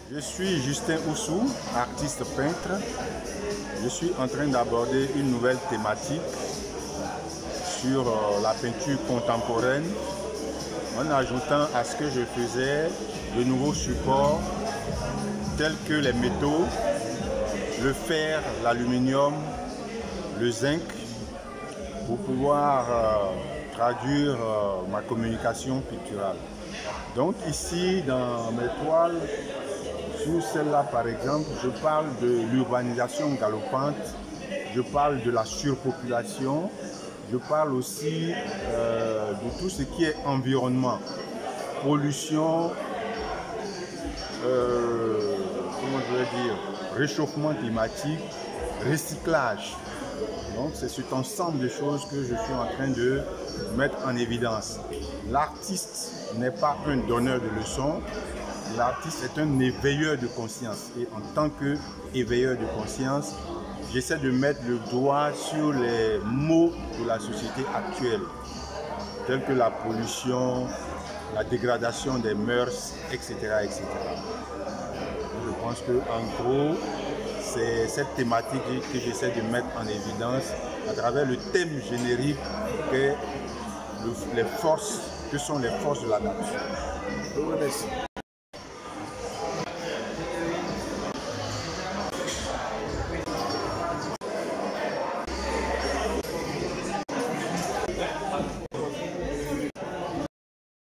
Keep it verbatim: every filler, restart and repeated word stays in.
Je suis Justin Oussou, artiste peintre. Je suis en train d'aborder une nouvelle thématique sur euh, la peinture contemporaine en ajoutant à ce que je faisais de nouveaux supports tels que les métaux, le fer, l'aluminium, le zinc pour pouvoir euh, traduire euh, ma communication picturale. Donc ici dans mes toiles, sur celle-là par exemple, je parle de l'urbanisation galopante, je parle de la surpopulation, je parle aussi euh, de tout ce qui est environnement, pollution, euh, comment je vais dire, réchauffement climatique, recyclage. Donc c'est cet ensemble de choses que je suis en train de mettre en évidence. L'artiste n'est pas un donneur de leçons, l'artiste est un éveilleur de conscience. Et en tant qu'éveilleur de conscience, j'essaie de mettre le doigt sur les maux de la société actuelle, tels que la pollution, la dégradation des mœurs, et cetera et cetera. Je pense qu'en gros, c'est cette thématique que j'essaie de mettre en évidence à travers le thème générique que, le, les forces, que sont les forces de la nature. Je vous remercie.